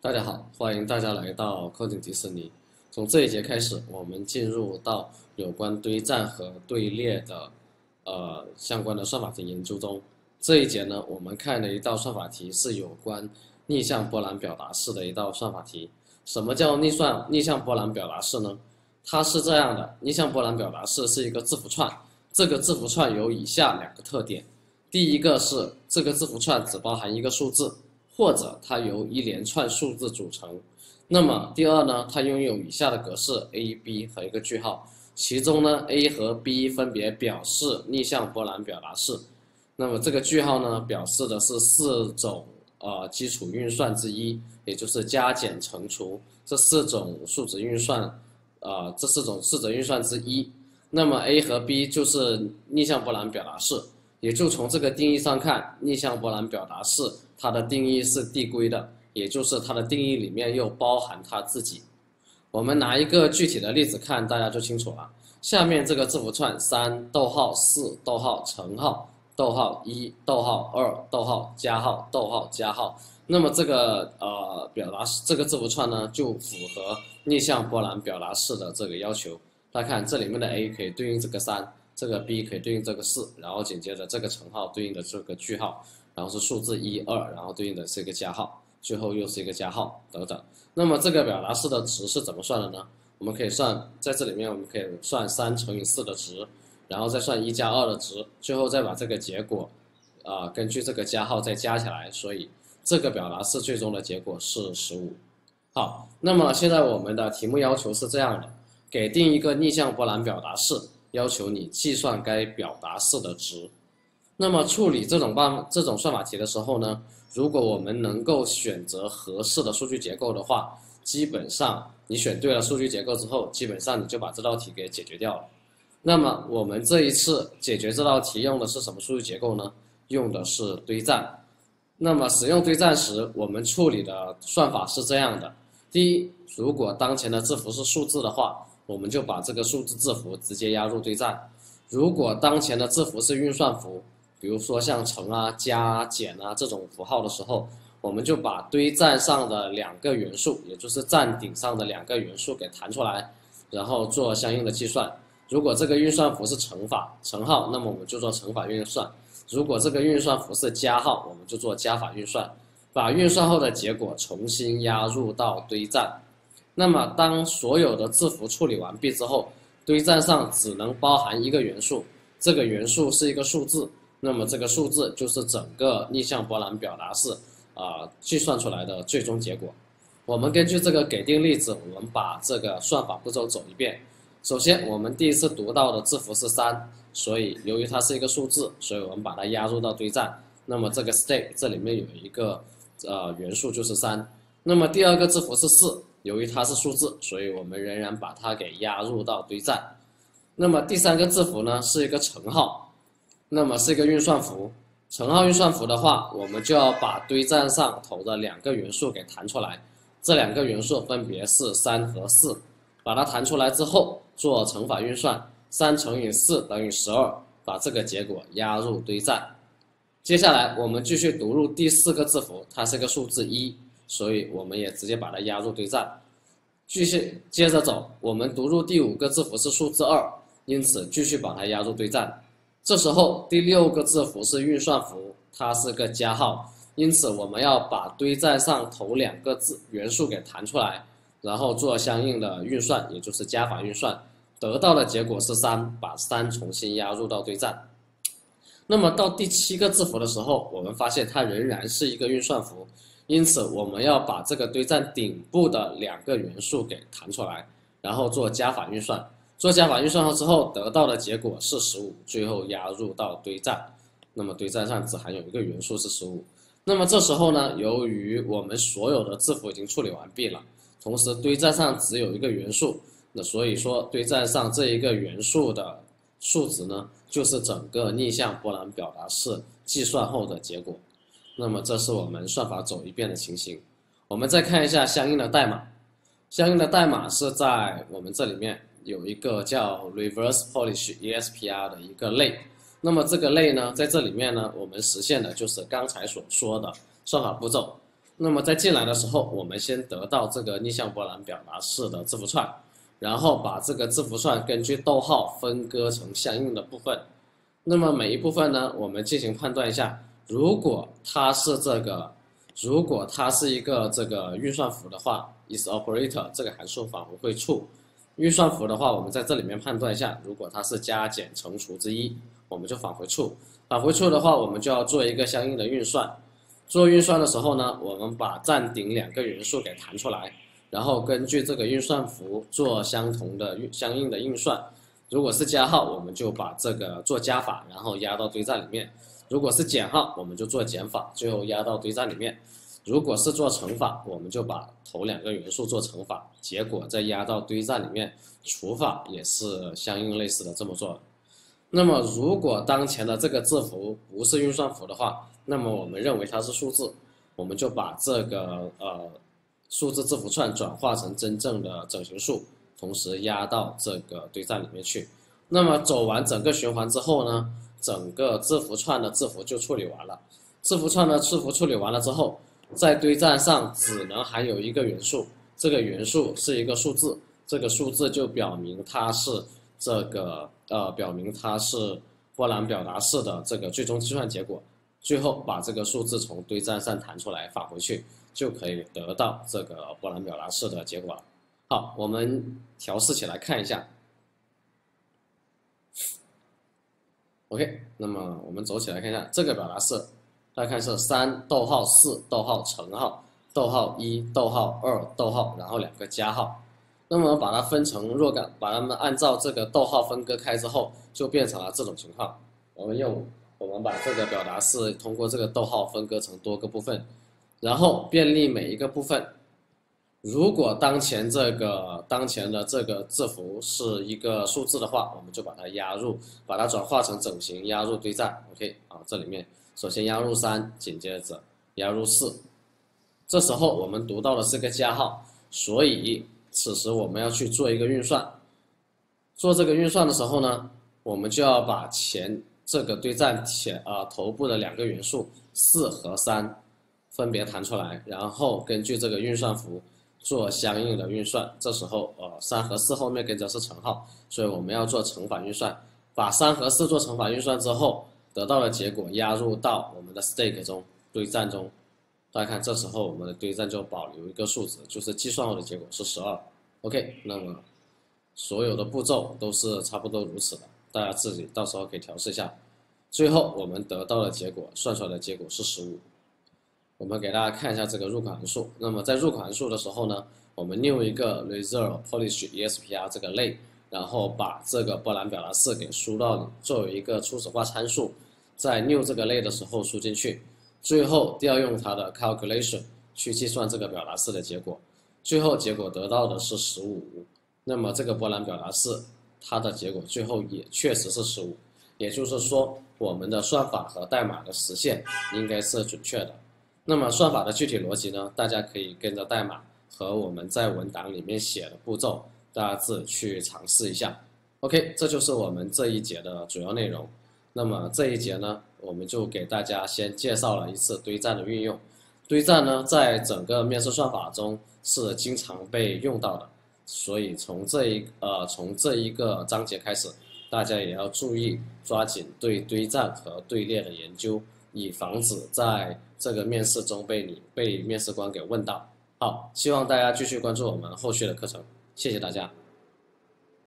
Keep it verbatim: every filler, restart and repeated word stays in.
大家好，欢迎大家来到靠近迪士尼。从这一节开始，我们进入到有关堆栈和队列的呃相关的算法题研究中。这一节呢，我们看的一道算法题是有关逆向波浪表达式的一道算法题。什么叫逆算逆向波浪表达式呢？它是这样的，逆向波浪表达式是一个字符串，这个字符串有以下两个特点：第一个是这个字符串只包含一个数字，或者它由一连串数字组成。那么第二呢，它拥有以下的格式 A、B 和一个句号，其中呢 A 和 B 分别表示逆向波浪表达式。那么这个句号呢，表示的是四种呃基础运算之一，也就是加减乘除这四种数值运算，呃这四种四则运算之一。那么 A 和 B 就是逆向波浪表达式，也就从这个定义上看，逆向波浪表达式它的定义是递归的，也就是它的定义里面又包含它自己。我们拿一个具体的例子看，大家就清楚了。下面这个字符串三逗号四逗号乘号逗号一逗号二逗号加号逗号加号，那么这个呃表达这个字符串呢，就符合逆向波浪表达式的这个要求。大家看这里面的 A 可以对应这个三，这个 B 可以对应这个四，然后紧接着这个乘号对应的这个句号，然后是数字一二，然后对应的是一个加号，最后又是一个加号等等。那么这个表达式的值是怎么算的呢？我们可以算，在这里面我们可以算三乘以四的值，然后再算一加二的值，最后再把这个结果，啊、呃，根据这个加号再加起来，所以这个表达式最终的结果是十五。好，那么现在我们的题目要求是这样的，给定一个逆向波浪表达式，要求你计算该表达式的值。那么处理这种办这种算法题的时候呢，如果我们能够选择合适的数据结构的话，基本上你选对了数据结构之后，基本上你就把这道题给解决掉了。那么我们这一次解决这道题用的是什么数据结构呢？用的是堆栈。那么使用堆栈时，我们处理的算法是这样的：第一，如果当前的字符是数字的话，我们就把这个数字字符直接压入堆栈；如果当前的字符是运算符，比如说像乘啊、加、减啊这种符号的时候，我们就把堆栈上的两个元素，也就是栈顶上的两个元素给弹出来，然后做相应的计算。如果这个运算符是乘法乘号，那么我们就做乘法运算；如果这个运算符是加号，我们就做加法运算，把运算后的结果重新压入到堆栈。那么当所有的字符处理完毕之后，堆栈上只能包含一个元素，这个元素是一个数字，那么这个数字就是整个逆向波浪表达式啊、呃、计算出来的最终结果。我们根据这个给定例子，我们把这个算法步骤走一遍。首先，我们第一次读到的字符是三，所以由于它是一个数字，所以我们把它压入到堆栈。那么这个 state 这里面有一个呃元素就是三。那么第二个字符是四，由于它是数字，所以我们仍然把它给压入到堆栈。那么第三个字符呢是一个乘号，那么是一个运算符。乘号运算符的话，我们就要把堆栈上头的两个元素给弹出来，这两个元素分别是三和四。把它弹出来之后，做乘法运算，三乘以四等于十二，把这个结果压入堆栈。接下来我们继续读入第四个字符，它是个数字一，所以我们也直接把它压入堆栈。继续接着走，我们读入第五个字符是数字二，因此继续把它压入堆栈。这时候第六个字符是运算符，它是个加号，因此我们要把堆栈上头两个字元素给弹出来，然后做相应的运算，也就是加法运算，得到的结果是三，把三重新压入到堆栈。那么到第七个字符的时候，我们发现它仍然是一个运算符，因此我们要把这个堆栈顶部的两个元素给弹出来，然后做加法运算。做加法运算后之后，得到的结果是十五，最后压入到堆栈。那么堆栈上只含有一个元素是十五。那么这时候呢，由于我们所有的字符已经处理完毕了，同时堆栈上只有一个元素，那所以说堆栈上这一个元素的数值呢，就是整个逆向波浪表达式计算后的结果。那么这是我们算法走一遍的情形。我们再看一下相应的代码，相应的代码是在我们这里面有一个叫 reverse Polish E S P R 的一个类。那么这个类呢，在这里面呢，我们实现的就是刚才所说的算法步骤。 那么在进来的时候，我们先得到这个逆向波澜表达式的字符串，然后把这个字符串根据逗号分割成相应的部分。那么每一部分呢，我们进行判断一下，如果它是这个，如果它是一个这个运算符的话 ，is operator 这个函数返回会 true。运算符的话，我们在这里面判断一下，如果它是加减乘除之一，我们就返回 true。返回 true的话，我们就要做一个相应的运算。做运算的时候呢，我们把暂顶两个元素给弹出来，然后根据这个运算符做相同的相应的运算。如果是加号，我们就把这个做加法，然后压到堆栈里面；如果是减号，我们就做减法，最后压到堆栈里面。如果是做乘法，我们就把头两个元素做乘法，结果再压到堆栈里面。除法也是相应类似的这么做的。那么如果当前的这个字符不是运算符的话，那么我们认为它是数字，我们就把这个呃数字字符串转化成真正的整形数，同时压到这个堆栈里面去。那么走完整个循环之后呢，整个字符串的字符就处理完了。字符串的字符处理完了之后，在堆栈上只能含有一个元素，这个元素是一个数字，这个数字就表明它是这个呃表明它是波澜表达式的这个最终计算结果。最后把这个数字从堆栈上弹出来返回去，就可以得到这个波澜表达式的结果了。好，我们调试起来看一下。OK， 那么我们走起来看一下这个表达式，大家看是三逗号四逗号乘号逗号一逗号二逗号，然后两个加号。那么把它分成若干，把它们按照这个逗号分割开之后，就变成了这种情况。我们用我们把这个表达式通过这个逗号分割成多个部分，然后便利每一个部分。如果当前这个当前的这个字符是一个数字的话，我们就把它压入，把它转化成整形，压入堆栈。OK， 啊，这里面首先压入三，紧接着压入四。这时候我们读到的是个加号，所以此时我们要去做一个运算。做这个运算的时候呢，我们就要把前这个堆栈前啊、呃、头部的两个元素四和三分别弹出来，然后根据这个运算符做相应的运算。这时候呃三和四后面跟着是乘号，所以我们要做乘法运算。把三和四做乘法运算之后，得到的结果压入到我们的 stack 中堆栈中。大家看，这时候我们的堆栈就保留一个数值，就是计算后的结果是十二。OK， 那么所有的步骤都是差不多如此的，大家自己到时候可以调试一下。最后我们得到的结果，算出来的结果是十五。我们给大家看一下这个入口函数。那么在入口函数的时候呢，我们 new 一个 result polish espr 这个类，然后把这个波澜表达式给输到里，作为一个初始化参数，在 new 这个类的时候输进去。最后调用它的 calculation 去计算这个表达式的结果，最后结果得到的是十五。那么这个波澜表达式它的结果最后也确实是十五，也就是说我们的算法和代码的实现应该是准确的。那么算法的具体逻辑呢，大家可以跟着代码和我们在文档里面写的步骤，大家自己去尝试一下。OK， 这就是我们这一节的主要内容。那么这一节呢，我们就给大家先介绍了一次堆栈的运用。堆栈呢，在整个面试算法中是经常被用到的，所以从这一呃从这一个章节开始，大家也要注意抓紧对堆栈和队列的研究，以防止在这个面试中被你被面试官给问到。好，希望大家继续关注我们后续的课程，谢谢大家。